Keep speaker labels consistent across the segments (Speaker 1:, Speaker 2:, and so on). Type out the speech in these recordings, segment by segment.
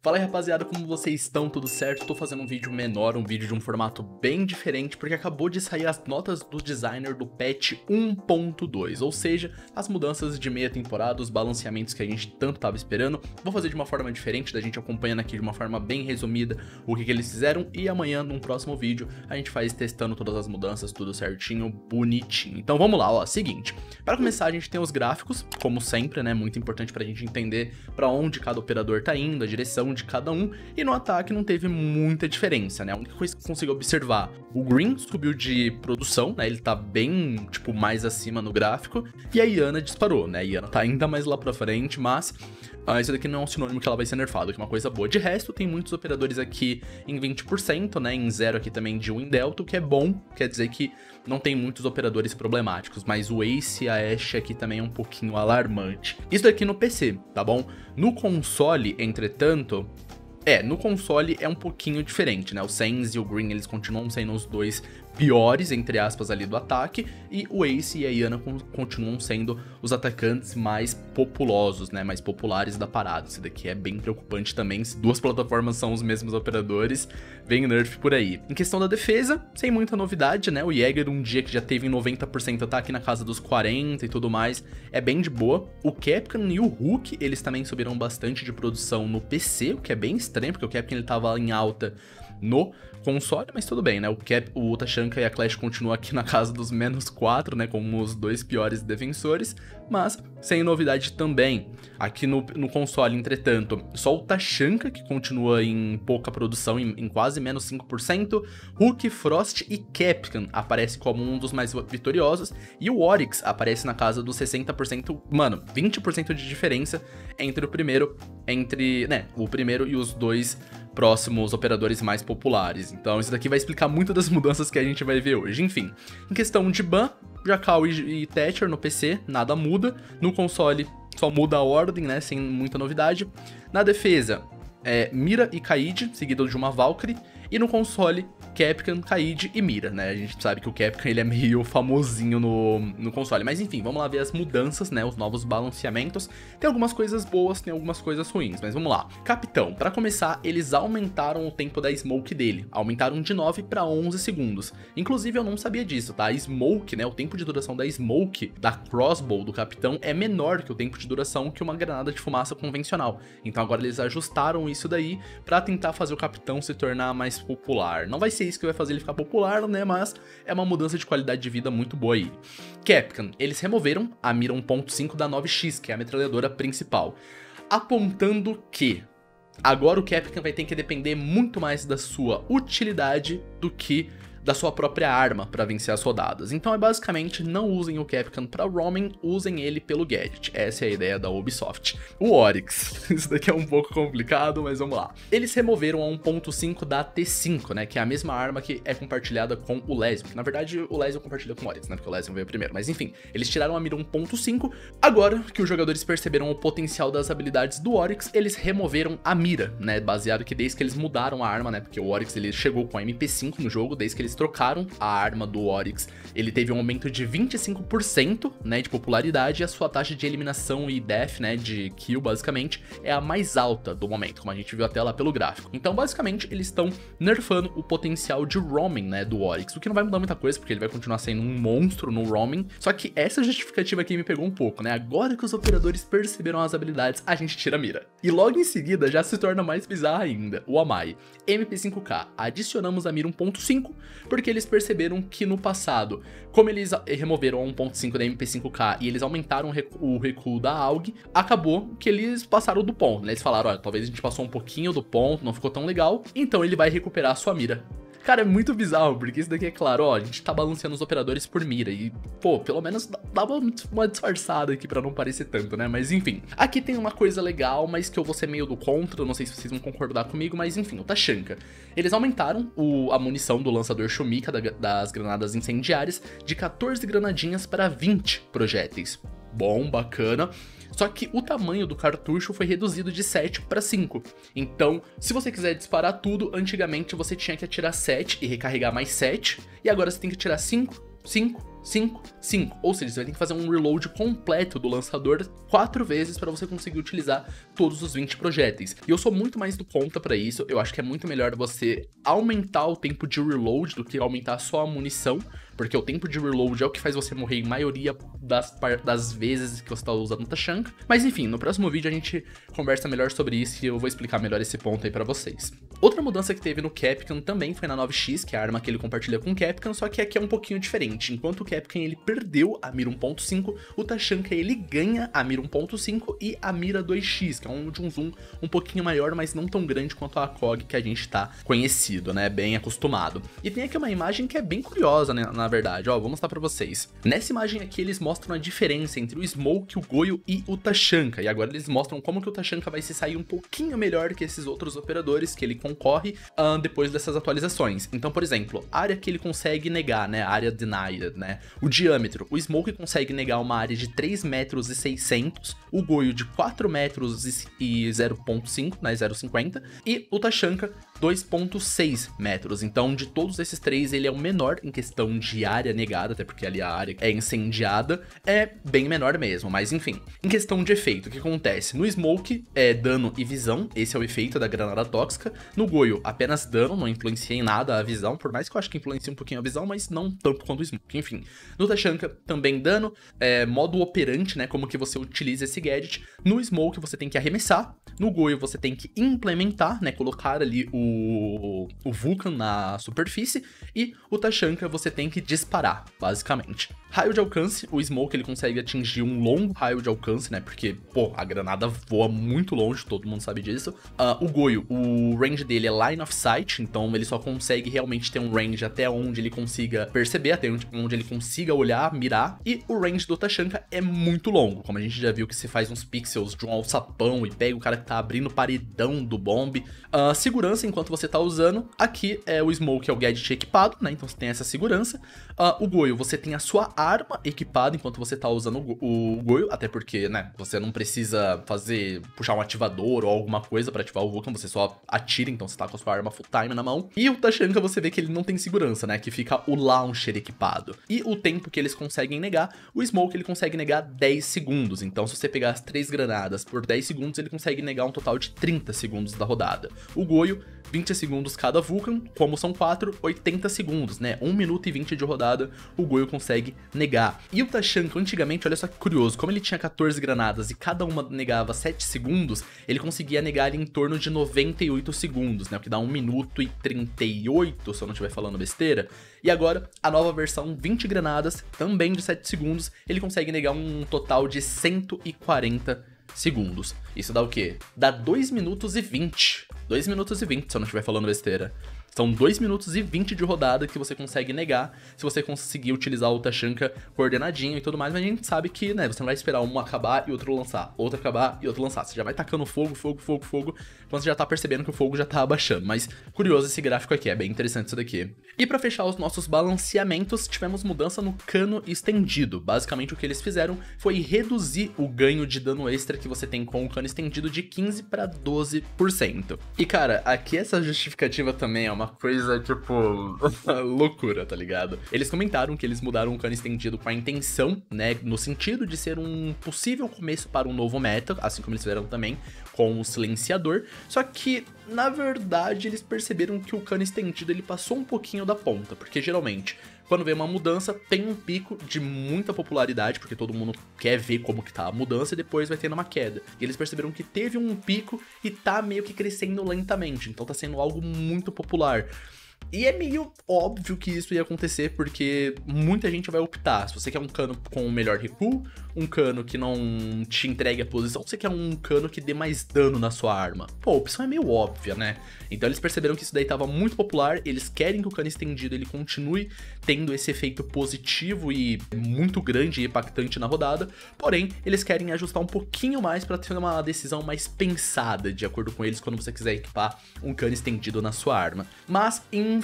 Speaker 1: Fala aí rapaziada, como vocês estão? Tudo certo? Tô fazendo um vídeo menor, um vídeo de um formato bem diferente, porque acabou de sair as notas do designer do patch 1.2, ou seja, as mudanças de meia temporada, os balanceamentos que a gente tanto tava esperando. Vou fazer de uma forma diferente, da gente acompanhando aqui de uma forma bem resumida o que eles fizeram, e amanhã, num próximo vídeo, a gente faz testando todas as mudanças, tudo certinho, bonitinho. Então vamos lá, ó, seguinte, para começar a gente tem os gráficos, como sempre, né, muito importante pra gente entender pra onde cada operador tá indo, a direção de cada um, e no ataque não teve muita diferença, né? A única coisa que eu consigo observar, o Green subiu de produção, né? Ele tá bem, tipo, mais acima no gráfico, e a Iana disparou, né? A Iana tá ainda mais lá pra frente, mas isso daqui não é um sinônimo que ela vai ser nerfada, que é uma coisa boa. De resto, tem muitos operadores aqui em 20%, né? Em 0 aqui também de 1 em Delta, o que é bom, quer dizer que não tem muitos operadores problemáticos, mas o Ace e a Ashe aqui também é um pouquinho alarmante. Isso daqui no PC, tá bom? No console, entretanto, no console é um pouquinho diferente, né? O Sense e o Green, eles continuam sendo os dois piores, entre aspas, ali do ataque, e o Ace e a Iana continuam sendo os atacantes mais populosos, né? Mais populares da parada. Isso daqui é bem preocupante também, se duas plataformas são os mesmos operadores, vem nerf por aí. Em questão da defesa, sem muita novidade, né? O Jäger, um dia que já teve em 90%, tá aqui na casa dos 40% e tudo mais, é bem de boa. O Capcan e o Hulk, eles também subiram bastante de produção no PC, o que é bem estranho, porque o Capcan ele tava em alta no console, mas tudo bem, né? O Tachanka e a Clash continuam aqui na casa dos -4, né? Como os dois piores defensores, mas sem novidade também. Aqui no console, entretanto, só o Tachanka que continua em pouca produção, em quase -5%. Hulk, Frost e Capcan aparece como um dos mais vitoriosos, e o Oryx aparece na casa dos 60%, mano, 20% de diferença entre o primeiro e os dois próximos operadores mais populares. Então isso daqui vai explicar muito das mudanças que a gente vai ver hoje. Enfim, em questão de ban, Jackal e Thatcher no PC, nada muda. No console só muda a ordem, né, sem muita novidade. Na defesa, Mira e Kaid, seguido de uma Valkyrie. E no console, Capcan, Kaid e Mira, né? A gente sabe que o Capcan ele é meio famosinho no console. Mas enfim, vamos lá ver as mudanças, né? Os novos balanceamentos. Tem algumas coisas boas, tem algumas coisas ruins, mas vamos lá. Capitão, para começar, eles aumentaram o tempo da Smoke dele. Aumentaram de 9 para 11 segundos. Inclusive, eu não sabia disso, tá? A Smoke, né? O tempo de duração da Smoke, da Crossbow do Capitão, é menor que o tempo de duração que uma granada de fumaça convencional. Então agora eles ajustaram isso daí para tentar fazer o Capitão se tornar mais popular. Não vai ser isso que vai fazer ele ficar popular, né, mas é uma mudança de qualidade de vida muito boa aí. Capcan, eles removeram a mira 1.5 da 9x, que é a metralhadora principal, apontando que agora o Capcan vai ter que depender muito mais da sua utilidade do que da sua própria arma para vencer as rodadas. Então é basicamente, não usem o Capcan para roaming, usem ele pelo gadget. Essa é a ideia da Ubisoft. O Oryx, isso daqui é um pouco complicado, mas vamos lá. Eles removeram a 1.5 da T5, né, que é a mesma arma que é compartilhada com o Lesion. Na verdade, o Lesion compartilha com o Oryx, né, porque o Lesion veio primeiro. Mas enfim, eles tiraram a mira 1.5. Agora que os jogadores perceberam o potencial das habilidades do Oryx, eles removeram a mira, né, baseado que desde que eles mudaram a arma, né, porque o Oryx ele chegou com a MP5 no jogo, desde que eles trocaram a arma do Oryx, ele teve um aumento de 25%, né, de popularidade, e a sua taxa de eliminação e death, né, de kill, basicamente, é a mais alta do momento, como a gente viu até lá pelo gráfico. Então, basicamente, eles estão nerfando o potencial de roaming, né, do Oryx, o que não vai mudar muita coisa, porque ele vai continuar sendo um monstro no roaming, só que essa justificativa aqui me pegou um pouco, né, agora que os operadores perceberam as habilidades, a gente tira a mira. E logo em seguida, já se torna mais bizarro ainda, o Amai. MP5K, adicionamos a mira 1.5, porque eles perceberam que no passado, como eles removeram a 1.5 da MP5K e eles aumentaram o recuo da AUG, acabou que eles passaram do ponto, né? Eles falaram, olha, talvez a gente passou um pouquinho do ponto, não ficou tão legal, então ele vai recuperar a sua mira. Cara, é muito bizarro, porque isso daqui é claro, ó, a gente tá balanceando os operadores por mira e, pô, pelo menos dá uma disfarçada aqui pra não parecer tanto, né? Mas enfim, aqui tem uma coisa legal, mas que eu vou ser meio do contra, não sei se vocês vão concordar comigo, mas enfim, o Tachanka. Eles aumentaram a munição do lançador Shumika das granadas incendiárias de 14 granadinhas para 20 projéteis. Bom, bacana. Só que o tamanho do cartucho foi reduzido de 7 para 5. Então, se você quiser disparar tudo, antigamente você tinha que atirar 7 e recarregar mais 7. E agora você tem que atirar 5, 5 5, 5. Ou seja, você vai ter que fazer um reload completo do lançador 4 vezes para você conseguir utilizar todos os 20 projéteis. E eu sou muito mais do contra para isso, eu acho que é muito melhor você aumentar o tempo de reload do que aumentar só a munição, porque o tempo de reload é o que faz você morrer em maioria das vezes que você tá usando o Tachanka. Mas enfim, no próximo vídeo a gente conversa melhor sobre isso e eu vou explicar melhor esse ponto aí pra vocês. Outra mudança que teve no Kapkan também foi na 9x, que é a arma que ele compartilha com o Kapkan, só que aqui é um pouquinho diferente. Enquanto o Kapkan ele perdeu a mira 1.5, o Tachanka ele ganha a mira 1.5 e a mira 2x, que é de um zoom um pouquinho maior, mas não tão grande quanto a ACOG que a gente tá conhecido, né, bem acostumado. E tem aqui uma imagem que é bem curiosa, né, na verdade, ó, vou mostrar pra vocês. Nessa imagem aqui eles mostram a diferença entre o Smoke, o Goyo e o Tachanka, e agora eles mostram como que o Tachanka vai se sair um pouquinho melhor que esses outros operadores que ele concorre depois dessas atualizações. Então, por exemplo, a área que ele consegue negar, né, a área denied, né, o diâmetro, o Smoke consegue negar uma área de 3,6 metros, o Goyo de 4 metros e 0.5, né, 0.50, e o Tachanka 2,6 metros. Então, de todos esses três, ele é o menor em questão de área negada, até porque ali a área é incendiada, é bem menor mesmo, mas enfim. Em questão de efeito, o que acontece? No Smoke é dano e visão, esse é o efeito da granada tóxica. No Goyo, apenas dano, não influencia em nada a visão, por mais que eu acho que influencia um pouquinho a visão, mas não tanto quanto o Smoke, enfim. No Tachanka, também dano, modo operante, né, como que você utiliza esse gadget. No Smoke, você tem que arremessar. No Goyo, você tem que implementar, né, colocar ali o Vulcan na superfície. E o Tachanka, você tem que disparar, basicamente. Raio de alcance, o Smoke ele consegue atingir um longo raio de alcance, né? Porque, pô, a granada voa muito longe, todo mundo sabe disso. O Goyo, o range dele é line of sight, então ele só consegue realmente ter um range até onde ele consiga perceber, até onde ele consiga olhar, mirar. E o range do Tachanka é muito longo, como a gente já viu que se faz uns pixels de um alçapão e pega o cara que tá abrindo o paredão do bombe. Segurança enquanto você tá usando, aqui é o Smoke, é o gadget equipado, né? Então você tem essa segurança. O Goyo, você tem a sua arma equipada enquanto você tá usando o Goyo, até porque, né, você não precisa puxar um ativador ou alguma coisa pra ativar o Vulcan, você só atira, então você tá com a sua arma full time na mão. E o Tachanka você vê que ele não tem segurança, né, que fica o launcher equipado. E o tempo que eles conseguem negar, o Smoke ele consegue negar 10 segundos, então se você pegar as 3 granadas por 10 segundos, ele consegue negar um total de 30 segundos da rodada. O Goyo, 20 segundos cada Vulcan, como são 4, 80 segundos, né? 1 minuto e 20 de rodada, o Goyo consegue negar. E o Tachanka, antigamente, olha só que curioso, como ele tinha 14 granadas e cada uma negava 7 segundos, ele conseguia negar ali em torno de 98 segundos, né? O que dá 1 minuto e 38, se eu não estiver falando besteira. E agora, a nova versão, 20 granadas, também de 7 segundos, ele consegue negar um total de 140 segundos. Isso dá o quê? Dá 2 minutos e 20. 2 minutos e 20, se eu não estiver falando besteira. São 2 minutos e 20 de rodada que você consegue negar se você conseguir utilizar o Tachanka coordenadinho e tudo mais, mas a gente sabe que, né, você não vai esperar um acabar e outro lançar, outro acabar e outro lançar. Você já vai tacando fogo, quando você já tá percebendo que o fogo já tá abaixando. Mas curioso esse gráfico aqui, é bem interessante isso daqui. E pra fechar os nossos balanceamentos, tivemos mudança no cano estendido. Basicamente o que eles fizeram foi reduzir o ganho de dano extra que você tem com o cano estendido de 15 para 12%. E cara, aqui essa justificativa também é uma coisa, tipo, loucura, tá ligado? Eles comentaram que eles mudaram o cano estendido com a intenção, né, no sentido de ser um possível começo para um novo meta, assim como eles fizeram também com o silenciador, só que, na verdade, eles perceberam que o cano estendido ele passou um pouquinho da ponta, porque geralmente, quando vem uma mudança, tem um pico de muita popularidade, porque todo mundo quer ver como que tá a mudança e depois vai tendo uma queda. E eles perceberam que teve um pico e tá meio que crescendo lentamente, então tá sendo algo muito popular. E é meio óbvio que isso ia acontecer, porque muita gente vai optar. Se você quer um cano com um melhor recuo, um cano que não te entregue a posição, você quer um cano que dê mais dano na sua arma. Pô, a opção é meio óbvia, né? Então eles perceberam que isso daí tava muito popular, eles querem que o cano estendido ele continue tendo esse efeito positivo e muito grande e impactante na rodada, porém, eles querem ajustar um pouquinho mais para ter uma decisão mais pensada, de acordo com eles, quando você quiser equipar um cano estendido na sua arma. Mas, enfim,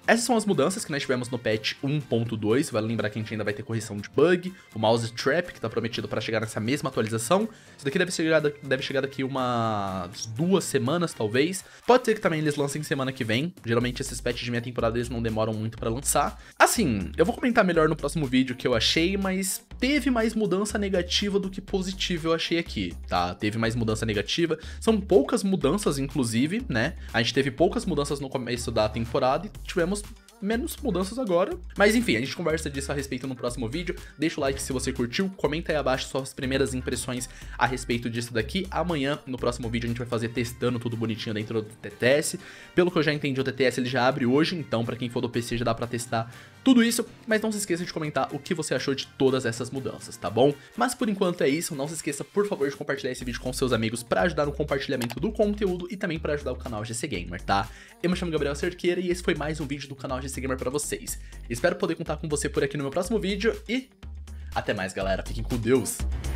Speaker 1: essas são as mudanças que nós tivemos no patch 1.2, vale lembrar que a gente ainda vai ter correção de bug, o mouse trap que tá prometido para chegar nessa mesma atualização, isso daqui deve chegar daqui umas 2 semanas talvez, pode ser que também eles lancem semana que vem, geralmente esses patches de meia temporada eles não demoram muito para lançar. Assim, eu vou comentar melhor no próximo vídeo o que eu achei, mas teve mais mudança negativa do que positiva eu achei aqui, tá? Teve mais mudança negativa, são poucas mudanças inclusive, né? A gente teve poucas mudanças no começo da temporada e tivemos menos mudanças agora. Mas enfim, a gente conversa disso a respeito no próximo vídeo. Deixa o like se você curtiu, comenta aí abaixo suas primeiras impressões a respeito disso daqui. Amanhã, no próximo vídeo, a gente vai fazer testando tudo bonitinho dentro do TTS. Pelo que eu já entendi, o TTS ele já abre hoje, então pra quem for do PC já dá pra testar tudo isso. Mas não se esqueça de comentar o que você achou de todas essas mudanças, tá bom? Mas por enquanto é isso, não se esqueça por favor de compartilhar esse vídeo com seus amigos pra ajudar no compartilhamento do conteúdo e também pra ajudar o canal GC Gamer, tá? Eu me chamo Gabriel Cerqueira e esse foi mais um vídeo do canal GC Gamer pra vocês. Espero poder contar com você por aqui no meu próximo vídeo e até mais, galera. Fiquem com Deus!